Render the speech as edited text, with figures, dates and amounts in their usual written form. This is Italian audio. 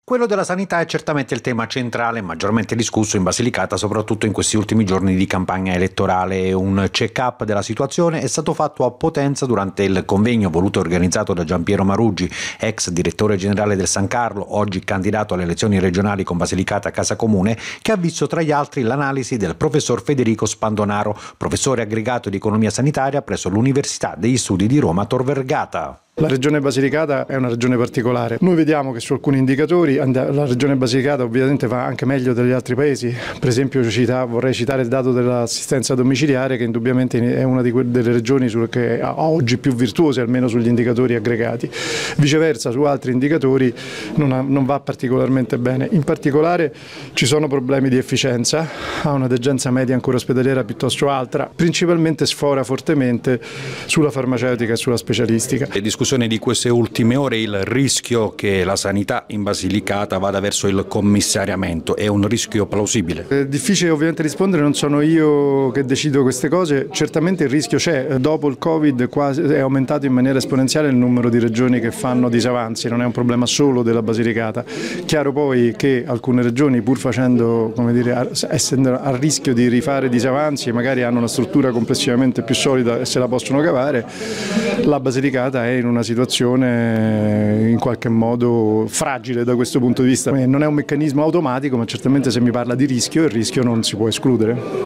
Quello della sanità è certamente il tema centrale maggiormente discusso in Basilicata, soprattutto in questi ultimi giorni di campagna elettorale. Un check-up della situazione è stato fatto a Potenza durante il convegno voluto e organizzato da Giampiero Maruggi, ex direttore generale del San Carlo, oggi candidato alle elezioni regionali con Basilicata Casa Comune, che ha visto tra gli altri l'analisi del professor Federico Spandonaro, professore aggregato di economia sanitaria presso l'Università degli Studi di Roma Tor Vergata. La regione Basilicata è una regione particolare. Noi vediamo che su alcuni indicatori la regione Basilicata ovviamente va anche meglio degli altri paesi. Per esempio vorrei citare il dato dell'assistenza domiciliare, che indubbiamente è una delle regioni che ha oggi più virtuose, almeno sugli indicatori aggregati. Viceversa, su altri indicatori non va particolarmente bene. In particolare ci sono problemi di efficienza, ha una degenza media ancora ospedaliera piuttosto alta, principalmente sfora fortemente sulla farmaceutica e sulla specialistica. Di queste ultime ore, il rischio che la sanità in Basilicata vada verso il commissariamento è un rischio plausibile? È difficile ovviamente rispondere, non sono io che decido queste cose. Certamente il rischio c'è. Dopo il Covid è aumentato in maniera esponenziale il numero di regioni che fanno disavanzi, non è un problema solo della Basilicata. Chiaro poi che alcune regioni, pur facendo, essendo a rischio di rifare disavanzi, magari hanno una struttura complessivamente più solida e se la possono cavare. La Basilicata è in una situazione in qualche modo fragile da questo punto di vista. Non è un meccanismo automatico, ma certamente se mi parla di rischio, il rischio non si può escludere.